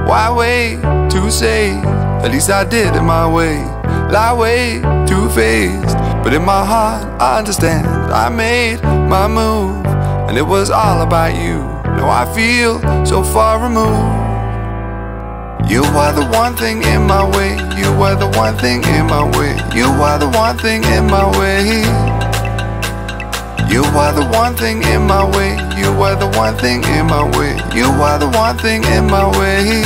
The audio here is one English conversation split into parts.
Why wait to say? At least I did it my way. Lie way too faced, but in my heart I understand. I made my move, and it was all about you. Now I feel so far removed. You are the one thing in my way. You are the one thing in my way. You are the one thing in my way. You are the one thing in my way. You are the one thing in my way. You are the one thing in my way.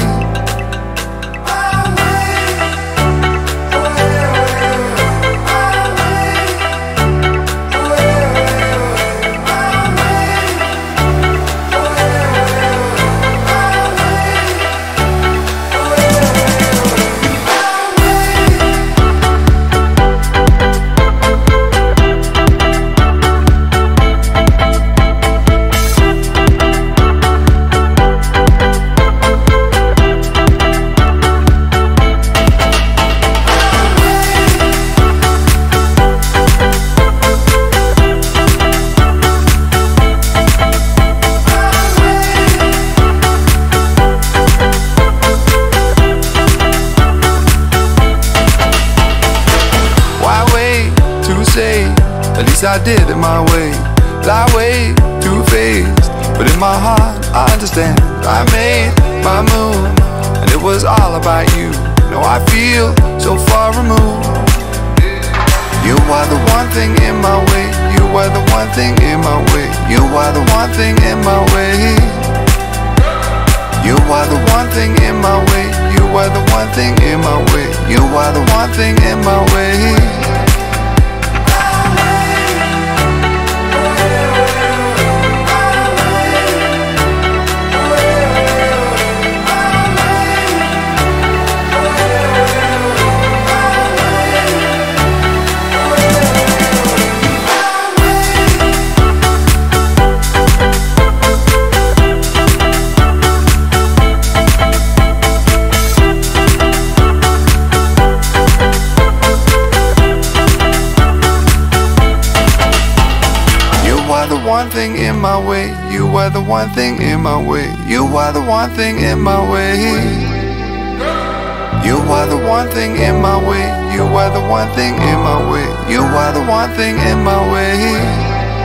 At least I did it my way. Lie way too faced, but in my heart I understand. I made my move, and it was all about you. Now I feel so far removed. You are the one thing in my way. You are the one thing in my way. You are the one thing in my way. You are the one thing in my way. You are the one thing in my way. You are the one thing in my way. One thing in my way. You are the one thing in my way. You are the one thing in my way. You are the one thing in my way. You are the one thing in my way. You are the one thing in my way.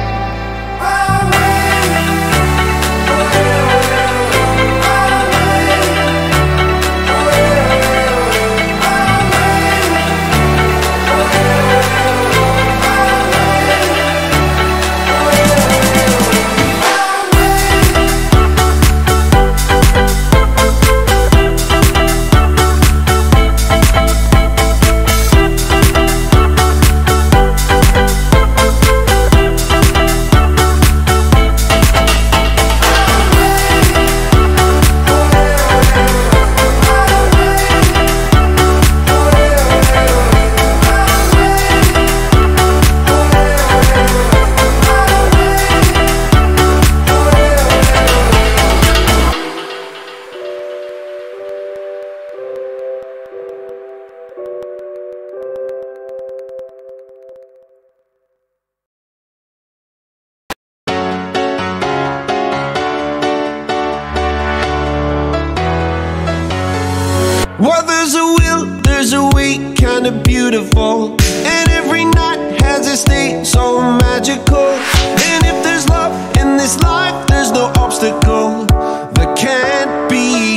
Well, there's a will, there's a way, kinda beautiful. And every night has its day, so magical. And if there's love in this life, there's no obstacle that can't be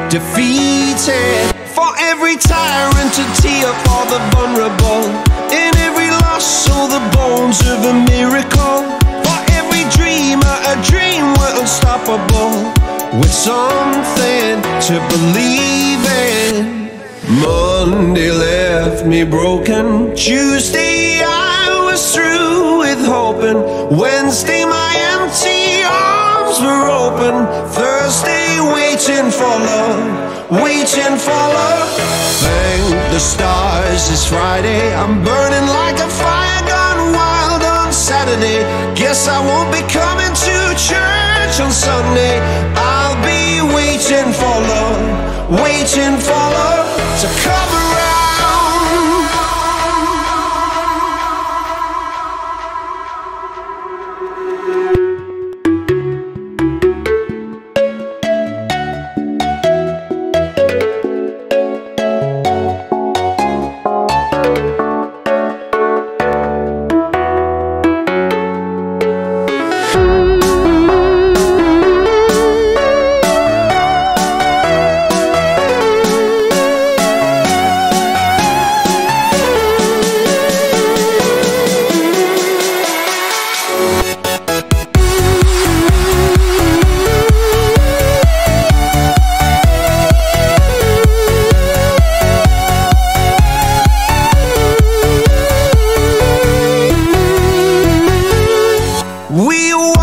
defeated. For every tyrant to tear for the vulnerable, in every loss, all the bones of a miracle. For every dreamer, a dream we're unstoppable, with something to believe in. Monday left me broken. Tuesday I was through with hoping. Wednesday my empty arms were open. Thursday waiting for love, waiting for love. Thank the stars it's Friday. I'm burning like a fire gone wild on Saturday. Guess I won't be coming to church on Sunday. I'll be waiting for love, waiting for love to come around.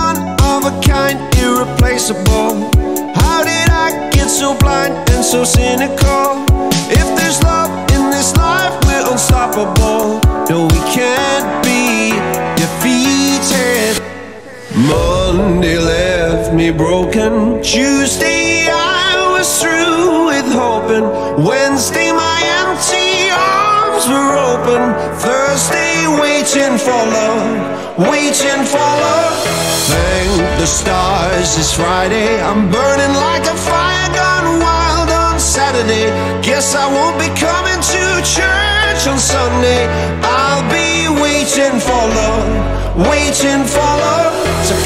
one of a kind, irreplaceable. How did I get so blind and so cynical? If there's love in this life, we're unstoppable. No, we can't be defeated. Monday left me broken. Tuesday I was through with hoping. Wednesday my empty arms were open. Thursday waiting for love, waiting for love. Thank the stars it's Friday. I'm burning like a fire gone wild on Saturday. Guess I won't be coming to church on Sunday. I'll be waiting for love, waiting for love to